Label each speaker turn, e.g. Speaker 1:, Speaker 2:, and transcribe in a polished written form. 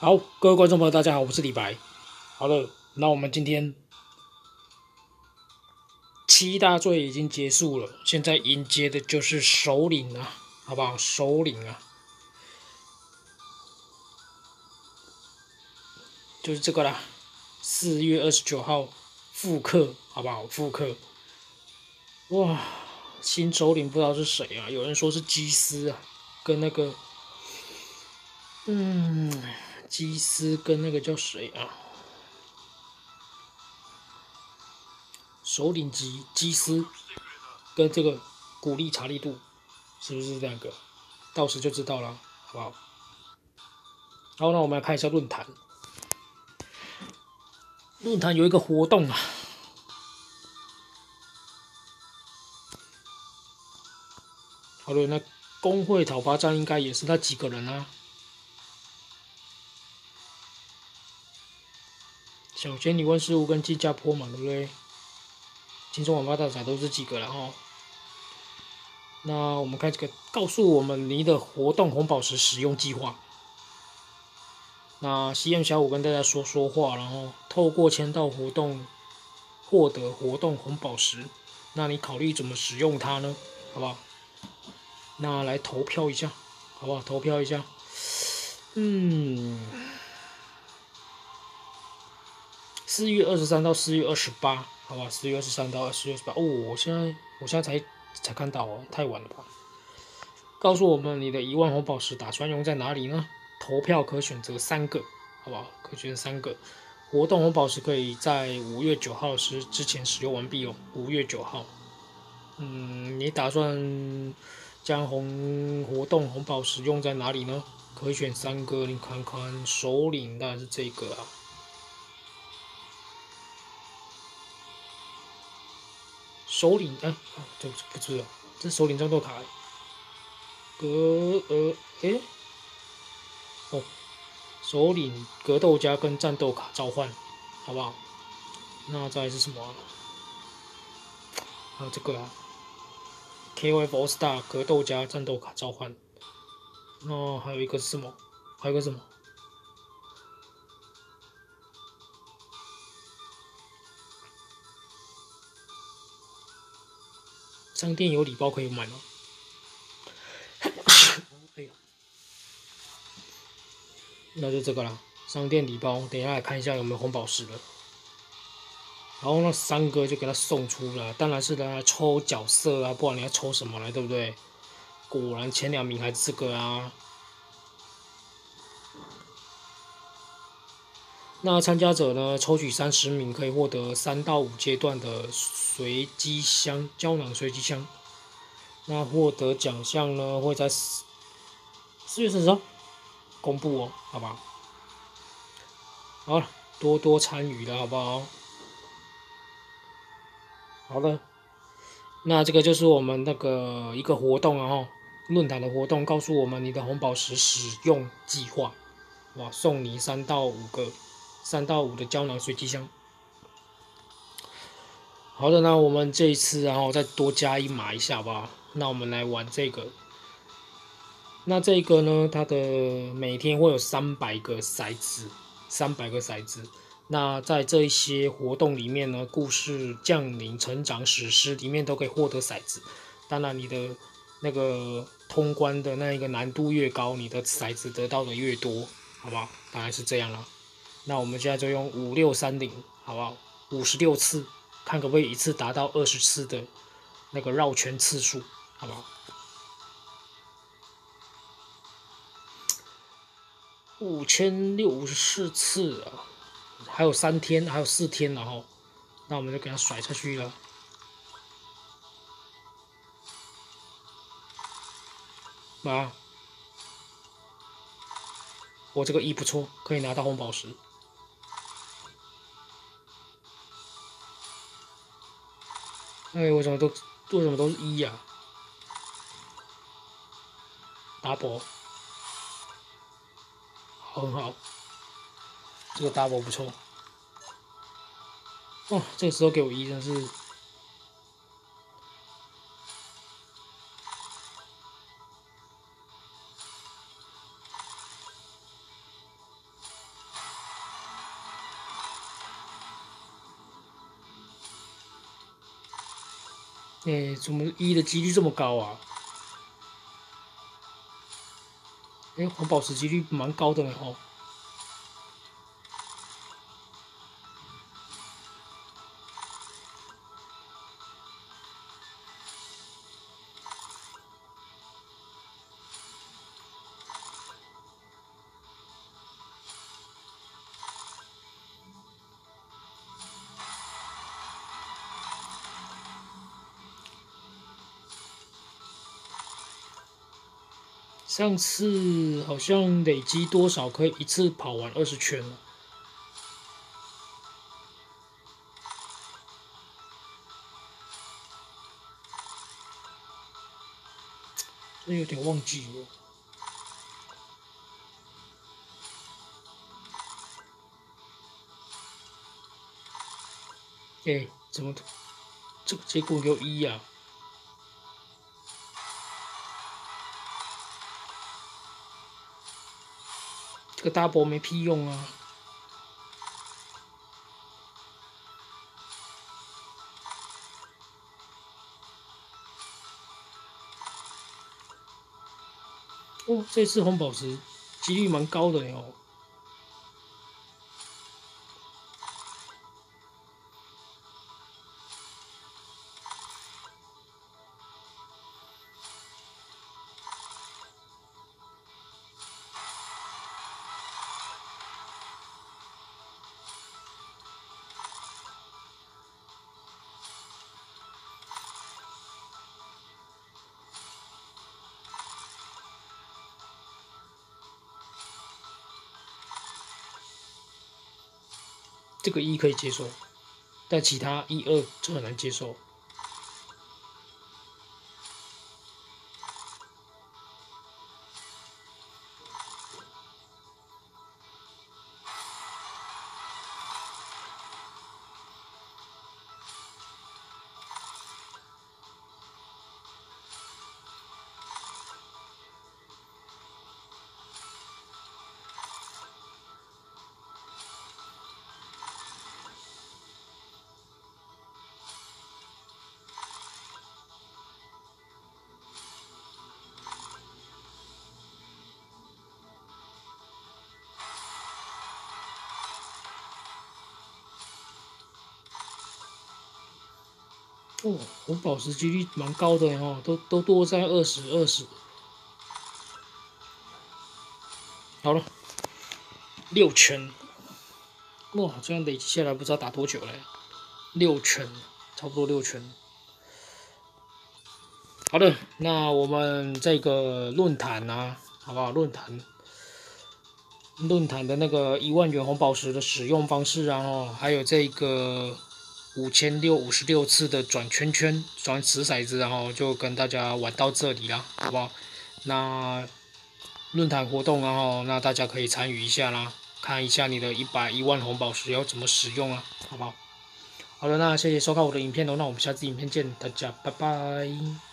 Speaker 1: 好，各位观众朋友，大家好，我是李白。好了，那我们今天七大罪已经结束了，现在迎接的就是首领啊，好不好？首领啊，就是这个啦。4月29号复刻，好不好？复刻。哇，新首领不知道是谁啊？有人说是基斯啊，跟那个，基斯跟那个叫谁啊？首领级基斯跟这个古力查利度，是不是这两个？到时就知道了，好不好？好，那我们来看一下论坛。论坛有一个活动啊，好了，那工会讨伐战应该也是那几个人啊。小仙女问事务跟金加坡嘛，对不对？轻松网吧大仔都是几个了哦。那我们看这个，告诉我们你的活动红宝石使用计划。那西燕小五跟大家说说话，然后透过签到活动获得活动红宝石，那你考虑怎么使用它呢？好不好？那来投票一下，好不好？投票一下。4月23到4月28，好吧，4月23到4月28。哦，我现在才看到哦，太晚了吧？告诉我们你的1万红宝石打算用在哪里呢？投票可选择3个，好不好？可选3个。活动红宝石可以在5月9号之前使用完毕哦。5月9号，你打算将活动红宝石用在哪里呢？可选3个，你看看首领当然是这个啊。首领，这不知道，这是首领战斗卡。哦，首领格斗家跟战斗卡召唤，好不好？那再来是什么啊？还有这个啊 ，KOF All Star 格斗家战斗卡召唤。那还有一个是什么？还有一个什么？商店有礼包可以买吗？哎呦，那就这个啦。商店礼包，等一下来看一下有没有红宝石了。然后那3个就给他送出了，当然是来抽角色啊，不然你要抽什么来，对不对？果然前2名还是这个啊。那参加者呢，抽取30名可以获得3到5阶段的随机箱胶囊随机箱。那获得奖项呢，会在4月30号公布哦，好吧？好了，多多参与了，好不好？好的，那这个就是我们那个一个活动啊，哈，论坛的活动，告诉我们你的红宝石使用计划，哇，送你3到5的胶囊随机箱。好的，那我们这一次然后再多加一码一下，好不好？那我们来玩这个。那这个呢，它的每天会有300个骰子，300个骰子。那在这一些活动里面呢，故事降临、成长史诗里面都可以获得骰子。当然，你的那个通关的那一个难度越高，你的骰子得到的越多，好不好？当然是这样了。那我们现在就用5630，好不好？56次，看可不可以一次达到20次的那个绕圈次数，好不好？5064次啊，还有3天，还有4天，然后，那我们就给它甩下去了。啊，我这个1不错，可以拿到红宝石。哎，为什么都是1啊？double，很好，这个 double 不错。哦，这个时候给我1真是。 怎么一的几率这么高啊？红宝石几率蛮高的呢哦。上次好像累积多少可以一次跑完20圈了，这有点忘记了。怎么这个结果有1啊？这个 double 没屁用啊！哦，这次红宝石几率蛮高的哦。这个1可以接受，但其他1、2就很难接受。哦，红宝石几率蛮高的哦，都多在20。好了，6圈，哇，这样累积下来不知道打多久了，6圈，差不多6圈。好的，那我们这个论坛啊，好不好？论坛的那个10000元红宝石的使用方式啊，还有这个5656次的转圈圈、转掷骰子，然后就跟大家玩到这里啦，好不好？那论坛活动，然后那大家可以参与一下啦，看一下你的100万红宝石要怎么使用啊，好不好？好的，那谢谢收看我的影片哦，那我们下次影片见，大家拜拜。